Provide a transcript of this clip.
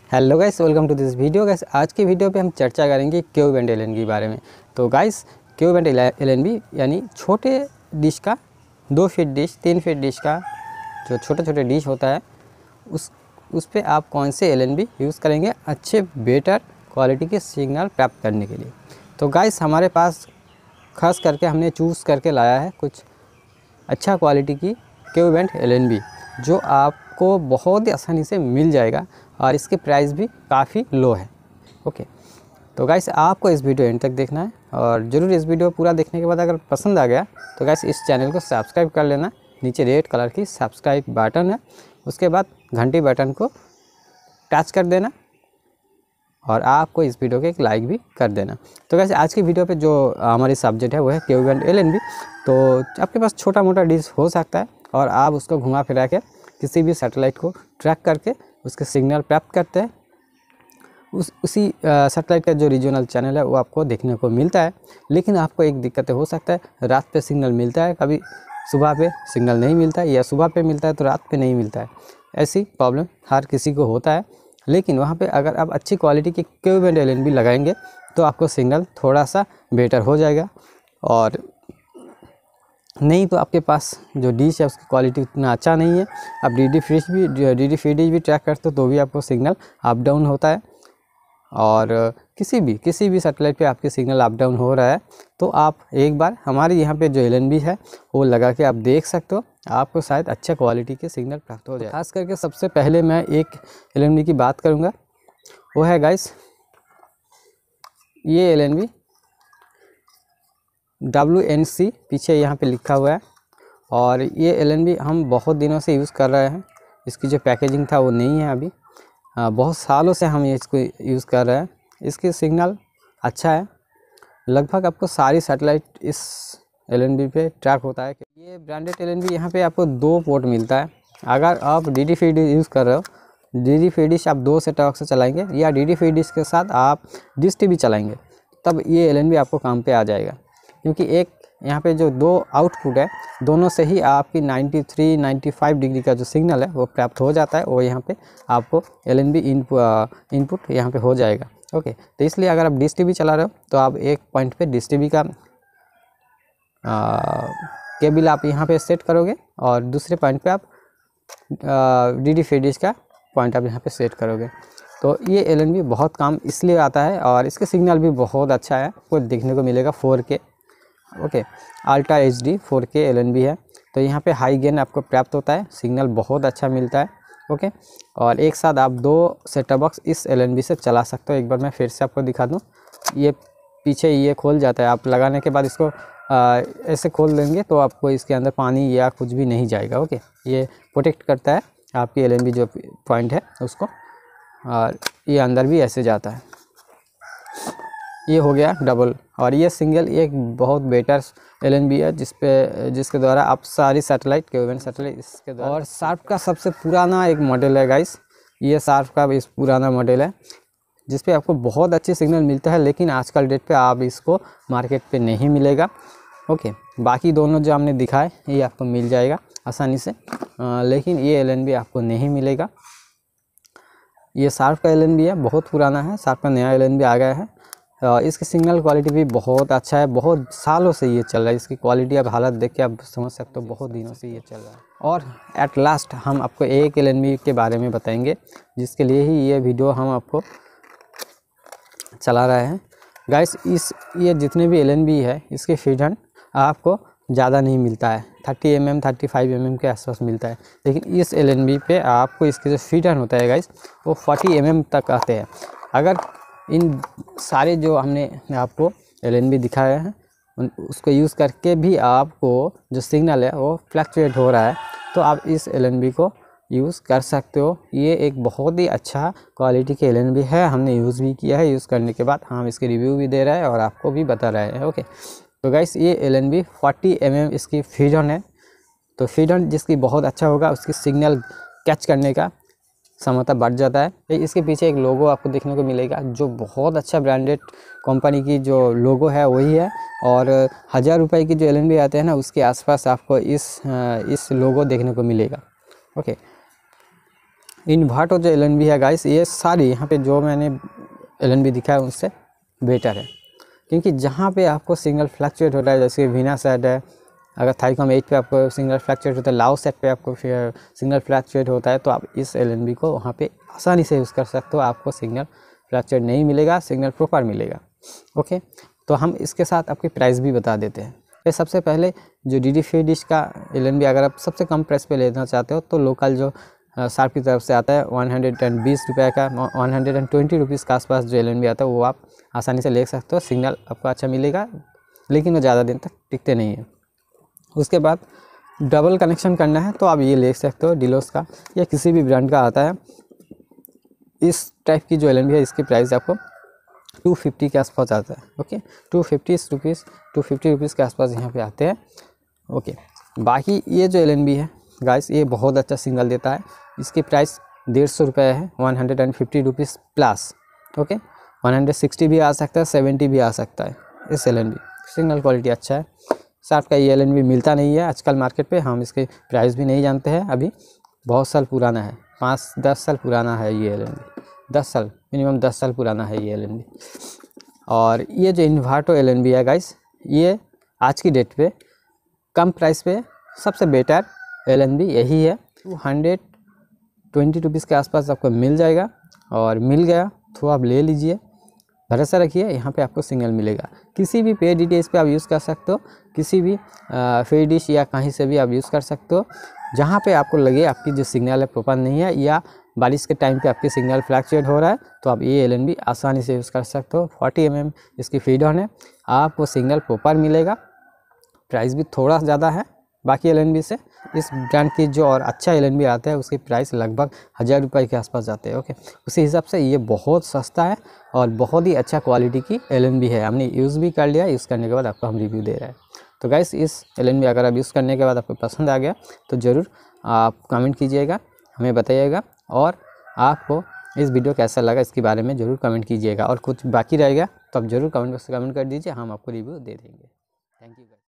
Hello guys, welcome to this video. Guys आज की video पे हम चर्चा करेंगे क्यूब एंड एलएन के बारे में। तो गाइस क्यूब एंड एलएन यानी छोटे डिश का 2 फीट डिश 3 फीट डिश का जो छोटे छोटे डिश होता है उस पे आप कौन से एलएन यूज़ करेंगे अच्छे बेटर क्वालिटी के सिग्नल प्राप्त करने के लिए। तो गाइस हमारे पास खास करके हमने चूज़ करके लाया है कुछ अच्छा क्वालिटी की क्यूब एंड एलएन जो आपको बहुत ही आसानी से मिल जाएगा और इसके प्राइस भी काफ़ी लो है। ओके, तो गाइस आपको इस वीडियो एंड तक देखना है और ज़रूर इस वीडियो पूरा देखने के बाद अगर पसंद आ गया तो गाइस इस चैनल को सब्सक्राइब कर लेना। नीचे रेड कलर की सब्सक्राइब बटन है, उसके बाद घंटी बटन को टच कर देना और आपको इस वीडियो के एक लाइक भी कर देना। तो गाइस आज की वीडियो पे जो हमारी सब्जेक्ट है वो है क्यूब एंड एलएन। तो आपके पास छोटा मोटा डिश हो सकता है और आप उसको घुमा फिरा के किसी भी सैटेलाइट को ट्रैक करके उसके सिग्नल प्राप्त करते हैं। उसी सैटेलाइट का जो रीजनल चैनल है वो आपको देखने को मिलता है। लेकिन आपको एक दिक्कत हो सकता है, रात पे सिग्नल मिलता है, कभी सुबह पे सिग्नल नहीं मिलता है, या सुबह पे मिलता है तो रात पे नहीं मिलता है। ऐसी प्रॉब्लम हर किसी को होता है। लेकिन वहाँ पे अगर आप अच्छी क्वालिटी के क्यूब एंड एलएन लगाएंगे तो आपको सिग्नल थोड़ा सा बेटर हो जाएगा। और नहीं तो आपके पास जो डिश है उसकी क्वालिटी उतना अच्छा नहीं है। आप डी फ्री डिश भी ट्रैक करते हो तो भी आपको सिग्नल अप डाउन होता है। और किसी भी सैटेलाइट पे आपके सिग्नल अप डाउन हो रहा है तो आप एक बार हमारे यहाँ पे जो एलएन है वो लगा के आप देख सकते हो, आपको शायद अच्छा क्वालिटी के सिग्नल प्राप्त हो जाए। खास करके सबसे पहले मैं एक एलएन की बात करूँगा, वो है गाइस ये एलएन WNC पीछे यहाँ पे लिखा हुआ है। और ये एलएन हम बहुत दिनों से यूज़ कर रहे हैं। इसकी जो पैकेजिंग था वो नहीं है अभी, बहुत सालों से हम इसको यूज़ कर रहे हैं। इसकी सिग्नल अच्छा है, लगभग आपको सारी सैटेलाइट इस एलएन पे ट्रैक होता है। ये ब्रांडेड एलएन यहाँ पे आपको 2 पोर्ट मिलता है। अगर आप डी फ्री डिश यूज़ कर रहे हो, डी फ्री डिश आप 2 सेटअप से चलाएंगे या डी फ्री डिश के साथ आप डिश टीवी चलाएंगे तब ये एलएन आपको काम पे आ जाएगा। क्योंकि एक यहाँ पे जो 2 आउटपुट है दोनों से ही आपकी 93-95 डिग्री का जो सिग्नल है वो प्राप्त हो जाता है। वो यहाँ पे आपको एलएन इनपुट यहाँ पे हो जाएगा। ओके, तो इसलिए अगर आप डिश टीवी चला रहे हो तो आप एक पॉइंट पे डिश टीवी का केबल आप यहाँ पे सेट करोगे और दूसरे पॉइंट पे आप डी फ्री डिश का पॉइंट आप यहाँ पे सेट करोगे। तो ये एलएन बहुत काम इसलिए आता है और इसके सिग्नल भी बहुत अच्छा है, आपको देखने को मिलेगा 4K। Okay, ultra HD 4K LN है। तो यहाँ पे हाई गेन आपको प्राप्त होता है, सिग्नल बहुत अच्छा मिलता है। ओके, और एक साथ आप 2 सेटअप बॉक्स इस एलएन से चला सकते हो। एक बार मैं फिर से आपको दिखा दूँ, ये पीछे ये खोल जाता है, आप लगाने के बाद इसको ऐसे खोल देंगे तो आपको इसके अंदर पानी या कुछ भी नहीं जाएगा। ओके, ये प्रोटेक्ट करता है आपकी एलएन जो पॉइंट है उसको, और ये अंदर भी ऐसे जाता है। ये हो गया डबल। और ये सिंगल एक बहुत बेटर एलएन है जिसके द्वारा आप सारी सैटेलाइट क्यूब सैटेलाइट इसके द्वारा। और शार्प का सबसे पुराना एक मॉडल है गाइस, ये शार्प का इस पुराना मॉडल है जिस पे आपको बहुत अच्छी सिग्नल मिलता है। लेकिन आजकल डेट पे आप इसको मार्केट पे नहीं मिलेगा। ओके, बाकी दोनों जो हमने दिखाए ये आपको मिल जाएगा आसानी से, लेकिन ये एलएन आपको नहीं मिलेगा। ये शार्प का एलएन है, बहुत पुराना है। शार्प का नया एलएन आ गया है। इसकी सिग्नल क्वालिटी भी बहुत अच्छा है, बहुत सालों से ये चल रहा है। इसकी क्वालिटी आप हालत देख के आप समझ सकते हो, बहुत दिनों से ये चल रहा है। और एट लास्ट हम आपको एक एलएन के बारे में बताएंगे जिसके लिए ही ये वीडियो हम आपको चला रहे हैं। गाइस ये जितने भी एलएन है इसके फीडन आपको ज़्यादा नहीं मिलता है, 30 mm 35 mm के आसपास मिलता है। लेकिन इस एलएन पे आपको इसके जो फीडन होता है गाइस वो 40 mm तक आते हैं। अगर इन सारे जो हमने आपको एलएन दिखाए हैं उसको यूज़ करके भी आपको जो सिग्नल है वो फ्लक्चुएट हो रहा है तो आप इस एलएन को यूज़ कर सकते हो। ये एक बहुत ही अच्छा क्वालिटी के एलएन है, हमने यूज़ भी किया है। यूज़ करने के बाद हम इसके रिव्यू भी दे रहे हैं और आपको भी बता रहे हैं। ओके, तो गाइस ये एलएन 40 mm इसकी फीडन है। तो फीडन जिसकी बहुत अच्छा होगा उसकी सिग्नल कैच करने का क्षमता बढ़ जाता है। इसके पीछे एक लोगो आपको देखने को मिलेगा जो बहुत अच्छा ब्रांडेड कंपनी की जो लोगो है वही है। और 1000 रुपये की जो एलएन आते हैं ना उसके आसपास आपको इस लोगो देखने को मिलेगा। ओके, इन्वर्टो जो LNB है गाइस, ये सारी यहाँ पे जो मैंने LNB दिखा है उससे बेटर है, क्योंकि जहाँ पे आपको सिग्नल फ्लक्चुएट होता है, जैसे वीना सेट है, अगर थाईकॉम 8 पे आपको सिग्नल फ्लक्चुएट होता है, लाओ सेट पे आपको सिग्नल फ्लक्चुएट होता है, तो आप इस LNB को वहाँ पे आसानी से यूज़ कर सकते हो, आपको सिग्नल फ्लक्चुएट नहीं मिलेगा, सिग्नल प्रॉपर मिलेगा। ओके, तो हम इसके साथ आपकी प्राइस भी बता देते हैं। ये सबसे पहले जो DD फ्री डिश का LNB अगर आप सबसे कम प्राइस पे लेना चाहते हो तो लोकल जो शार्प की तरफ से आता है 120 रुपये का, 120 रुपीज़ के आसपास जो LNB आता है वो आप आसानी से ले सकते हो। सिग्नल आपको अच्छा मिलेगा, लेकिन वो ज़्यादा दिन तक टिकते नहीं हैं। उसके बाद डबल कनेक्शन करना है तो आप ये ले सकते हो, डिलोस का या किसी भी ब्रांड का आता है। इस टाइप की जो LNB है इसकी प्राइस आपको 250 के आसपास आता है। ओके, 250 रुपीज़ के आसपास यहाँ पे आते हैं। ओके, बाकी ये जो LNB है गाइस, ये बहुत अच्छा सिग्नल देता है। इसकी प्राइस 150 रुपये है, 150 रुपीज़ प्लस। ओके, 160 भी आ सकता है, 70 भी आ सकता है। इस LNB सिग्नल क्वालिटी अच्छा है। शार्प का ये LNB मिलता नहीं है आजकल मार्केट पे, हम इसके प्राइस भी नहीं जानते हैं। अभी बहुत साल पुराना है, 5-10 साल पुराना है ये LNB, 10 साल मिनिमम 10 साल पुराना है ये LNB। और ये जो इन्वर्टो LNB है गाइस, ये आज की डेट पे कम प्राइस पे सबसे बेटर LNB यही है। 220 रुपीज़ के आसपास आपको मिल जाएगा, और मिल गया तो आप ले लीजिए, भरोसा रखिए, यहाँ पे आपको सिग्नल मिलेगा। किसी भी पे DTH पे आप यूज़ कर सकते हो, किसी भी फ्री डिश या कहीं से भी आप यूज़ कर सकते हो। जहाँ पे आपको लगे आपकी जो सिग्नल है प्रॉपर नहीं है, या बारिश के टाइम पे आपकी सिग्नल फ्लक्चुएट हो रहा है, तो आप ये LNB आसानी से यूज़ कर सकते हो। 40 mm इसकी फीड ऑन है, आपको सिग्नल प्रॉपर मिलेगा। प्राइस भी थोड़ा ज़्यादा है बाकी LNB से। इस ब्रांड की जो और अच्छा LNB आता है उसकी प्राइस लगभग 1000 रुपये के आसपास जाते हैं। ओके, उसी हिसाब से ये बहुत सस्ता है और बहुत ही अच्छा क्वालिटी की LNB है। हमने यूज़ भी कर लिया, यूज़ करने के बाद आपको हम रिव्यू दे रहे हैं। तो गाइस, इस LNB अगर आप यूज़ करने के बाद आपको पसंद आ गया तो ज़रूर आप कमेंट कीजिएगा, हमें बताइएगा, और आपको इस वीडियो कैसा लगा इसके बारे में ज़रूर कमेंट कीजिएगा। और कुछ बाकी रहेगा तो आप ज़रूर कमेंट बॉक्स में कमेंट कर दीजिए, हम आपको रिव्यू दे देंगे। Thank you.